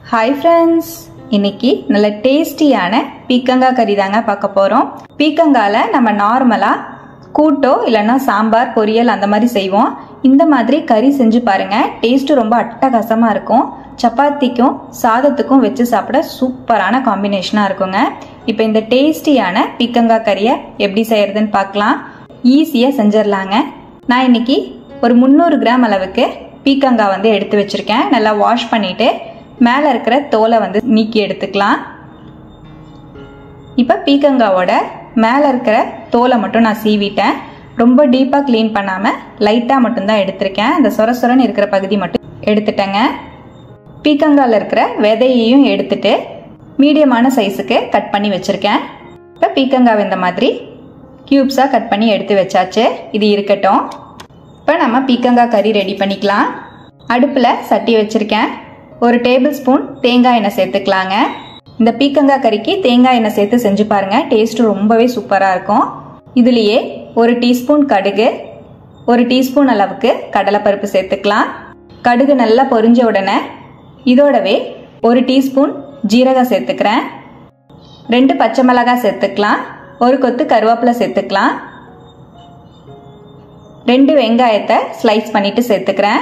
Hi friends, இன்னைக்கு நல்ல டேஸ்டியான பீக்கங்காய் கறி தாங்க பார்க்க போறோம். பீக்கங்கால நம்ம நார்மலா கூட்டோ இல்லனா சாம்பார் பொரியல் அந்த மாதிரி செய்வோம். இந்த மாதிரி கறி செஞ்சு பாருங்க. டேஸ்ட் ரொம்ப அட்டகாசமா இருக்கும். சப்பாத்திக்கும் சாதத்துக்கும் வச்சு சாப்பிட சூப்பரான காம்பினேஷனா இருக்குங்க. இப்போ இந்த டேஸ்டியான பீக்கங்காய் கறியை எப்படி செய்யறதுன்னு பார்க்கலாம். ஈஸியா செஞ்சிரலாங்க. நான் இன்னைக்கு ஒரு 300 கிராம் அளவுக்கு பீக்கங்காய் வந்து எடுத்து வச்சிருக்கேன். நல்லா வாஷ் பண்ணிட்டு மேல இருக்கிற தோலை வந்து நீக்கி எடுத்துக்கலாம். இப்ப பீக்கங்காவோட மேல இருக்கிற தோலை மட்டும் நான் சீவிட்டேன். ரொம்ப டீப்பா கிளீன் பண்ணாம லைட்டா மட்டும் தான் எடுத்திருக்கேன். அந்த சொரசொரன்னு இருக்கிற பகுதி மட்டும் எடுத்துட்டேங்க. பீக்கங்கால இருக்கிற விதையையும் எடுத்துட்டு மீடியமான சைஸுக்கு கட் பண்ணி வச்சிருக்கேன். இப்ப பீக்கங்காய் இந்த மாதிரி கியூப்ஸா கட் பண்ணி எடுத்து வச்சாச்சு. இது இருக்கட்டும். இப்ப நம்ம பீக்கங்காய் கறி ரெடி பண்ணிக்கலாம். அடுப்புல சட்டி வச்சிருக்கேன். ஒரு டேபிள் ஸ்பூன் தேங்காய் எண்ணெய் சேர்த்துக்கலாங்க. இந்த பீக்கங்காய் கறிக்கு தேங்காய் எண்ணெய் சேர்த்து செஞ்சு பாருங்க. டேஸ்ட் ரொம்பவே சூப்பரா இருக்கும். இதுலயே ஒரு டீஸ்பூன் கடுகு, ஒரு டீஸ்பூன் அளவுக்கு கடலைப்பருப்பு சேர்த்துக்கலாம். கடுகு நல்லா பொரிஞ்ச உடனே இதோடவே ஒரு டீஸ்பூன் ஜீரகம் சேர்த்துக்கிறேன். 2 பச்சை மிளகாய் சேர்த்துக்கலாம். ஒரு கொத்து கருவேப்பிலை சேர்த்துக்கலாம். 2 வெங்காயத்தை ஸ்லைஸ் பண்ணிட்டு சேர்த்துக்கிறேன்.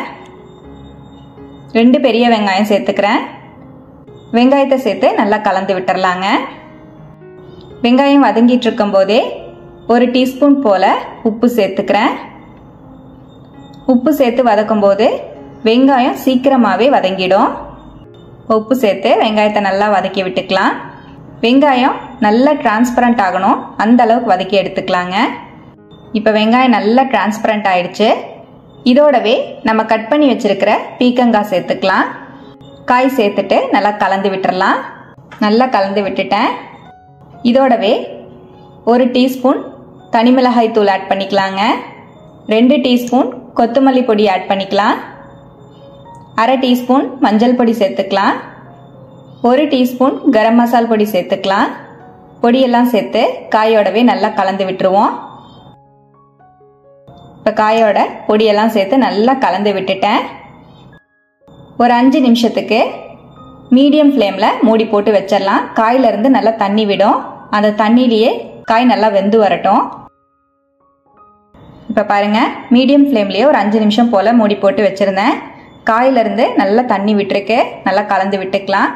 2 பெரிய வெங்காயம் சேர்த்துக்கிறேன். வெங்காயத்தை சேர்த்து நல்லா கலந்து விட்டுறலாங்க. வெங்காயம் வதங்கிட்டு இருக்கும் போதே ஒரு டீஸ்பூன் போல உப்பு சேர்த்துக்கிறேன். உப்பு சேர்த்து வதக்கும் போது வெங்காயம் சீக்கிரமாவே வதங்கிடும். உப்பு சேர்த்து வெங்காயத்தை நல்லா வதக்கி விட்டுக்கலாம். வெங்காயம் நல்லா டிரான்ஸ்பரண்ட் ஆகணும், அந்த அளவுக்கு வதக்கி எடுத்துக்கலாங்க. இப்போ வெங்காயம் நல்லா டிரான்ஸ்பரண்ட் ஆயிடுச்சு. இதோடவே நம்ம கட் பண்ணி வச்சிருக்கிற பீக்கங்காய் சேர்த்துக்கலாம். காய் சேர்த்துட்டு நல்லா கலந்து விட்டுறலாம். நல்லா கலந்து விட்டுட்டேன். இதோடவே ஒரு டீஸ்பூன் தனி மிளகாய் தூள் ஆட் பண்ணிக்கலாங்க. 2 டீஸ்பூன் கொத்தமல்லி பொடி ஆட் பண்ணிக்கலாம். அரை டீஸ்பூன் மஞ்சள் பொடி சேர்த்துக்கலாம். 1 டீஸ்பூன் கரம் மசால் பொடி சேர்த்துக்கலாம். பொடியெல்லாம் சேர்த்து காயோடவே நல்லா கலந்து விட்டுருவோம். இப்போ காயோட பொடியெல்லாம் சேர்த்து நல்லா கலந்து விட்டுட்டேன். ஒரு 5 நிமிஷத்துக்கு மீடியம் ஃப்ளேமில் மூடி போட்டு வச்சிடலாம். காயிலிருந்து நல்லா தண்ணி விடும். அந்த தண்ணியிலேயே காய் நல்லா வெந்து வரட்டும். இப்போ பாருங்க, மீடியம் ஃப்ளேம்லேயே ஒரு 5 நிமிஷம் போல் மூடி போட்டு வச்சுருந்தேன். காயிலிருந்து நல்லா தண்ணி விட்டுருக்கு. நல்லா கலந்து விட்டுக்கலாம்.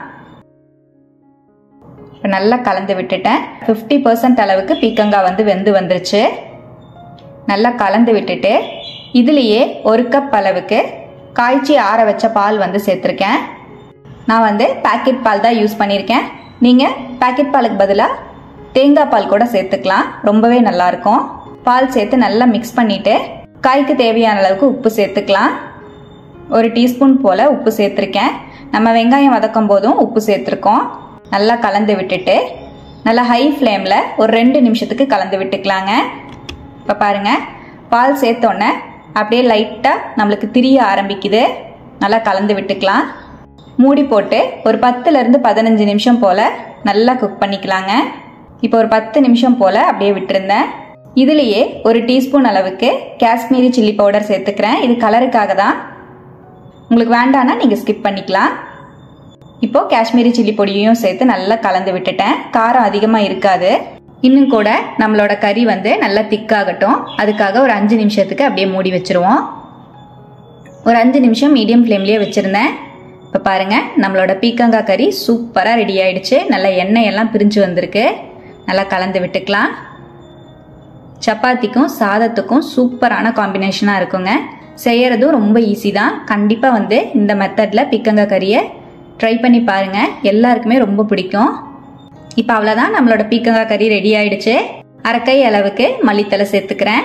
இப்போ நல்லா கலந்து விட்டுட்டேன். 50% அளவுக்கு பீக்கங்காய் வந்து வெந்து வந்துருச்சு. நல்லா கலந்து விட்டுட்டு இதுலேயே 1 கப் அளவுக்கு காய்ச்சி ஆற வச்ச பால் வந்து சேர்த்துருக்கேன். நான் வந்து பாக்கெட் பால் தான் யூஸ் பண்ணியிருக்கேன். நீங்கள் பாக்கெட் பாலுக்கு பதிலாக தேங்காய் பால் கூட சேர்த்துக்கலாம். ரொம்பவே நல்லாயிருக்கும். பால் சேர்த்து நல்லா மிக்ஸ் பண்ணிவிட்டு காய்க்கு தேவையான அளவுக்கு உப்பு சேர்த்துக்கலாம். 1 டீஸ்பூன் போல் உப்பு சேர்த்துருக்கேன். நம்ம வெங்காயம் வதக்கும் போதும் உப்பு சேர்த்துருக்கோம். நல்லா கலந்து விட்டுட்டு நல்லா ஹை ஃப்ளேமில் ஒரு 2 நிமிஷத்துக்கு கலந்து விட்டுக்கலாங்க. இப்போ பாருங்கள், பால் சேர்த்தோன்னே அப்படியே லைட்டாக நம்மளுக்கு திரிய ஆரம்பிக்குது. நல்லா கலந்து விட்டுக்கலாம். மூடி போட்டு ஒரு 10லேருந்து 15 நிமிஷம் போல் நல்லா குக் பண்ணிக்கலாங்க. இப்போ ஒரு 10 நிமிஷம் போல் அப்படியே விட்டுருந்தேன். இதுலேயே ஒரு டீஸ்பூன் அளவுக்கு காஷ்மீரி சில்லி பவுடர் சேர்த்துக்கிறேன். இது கலருக்காக தான். உங்களுக்கு வேண்டான்னா நீங்கள் ஸ்கிப் பண்ணிக்கலாம். இப்போ காஷ்மீரி சில்லி பொடியையும் சேர்த்து நல்லா கலந்து விட்டுட்டேன். காரம் அதிகமாக இருக்காது. இன்னும் கூட நம்மளோட கறி வந்து நல்லா திக்காகட்டும். அதுக்காக ஒரு 5 நிமிஷத்துக்கு அப்படியே மூடி வச்சிருவோம். ஒரு 5 நிமிஷம் மீடியம் ஃப்ளேம்லேயே வச்சுருந்தேன். இப்போ பாருங்கள், நம்மளோட பீக்கங்காய் கறி சூப்பராக ரெடி ஆயிடுச்சு. நல்லா எண்ணெயெல்லாம் பிரிஞ்சு வந்திருக்கு. நல்லா கலந்து விட்டுக்கலாம். சப்பாத்திக்கும் சாதத்துக்கும் சூப்பரான காம்பினேஷனாக இருக்குங்க. செய்யறதும் ரொம்ப ஈஸி தான். கண்டிப்பாக வந்து இந்த மெத்தடில் பீக்கங்காய் கறியை ட்ரை பண்ணி பாருங்கள். எல்லாருக்குமே ரொம்ப பிடிக்கும். இப்போ அவ்வளோதான், நம்மளோட பீக்கங்காய் கறி ரெடி ஆயிடுச்சு. அரைக்கை அளவுக்கு மல்லித்தலை சேர்த்துக்கிறேன்.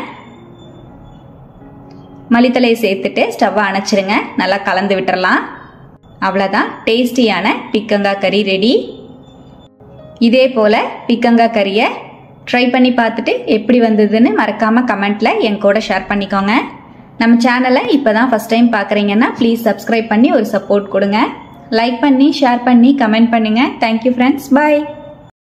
மல்லித்தலையை சேர்த்துட்டு ஸ்டவ்வை அணைச்சிருங்க. நல்லா கலந்து விட்டுறலாம். அவ்வளோதான், டேஸ்டியான பீக்கங்காய் கறி ரெடி. இதே போல் பீக்கங்காய் கறியை ட்ரை பண்ணி பார்த்துட்டு எப்படி வந்ததுன்னு மறக்காமல் கமெண்ட்டில் என் கூட ஷேர் பண்ணிக்கோங்க. நம்ம சேனலை இப்போ தான் ஃபஸ்ட் டைம் பார்க்குறீங்கன்னா ப்ளீஸ் சப்ஸ்கிரைப் பண்ணி ஒரு சப்போர்ட் கொடுங்க. லைக் பண்ணி ஷேர் பண்ணி கமெண்ட் பண்ணுங்கள். Thank you friends. பாய்.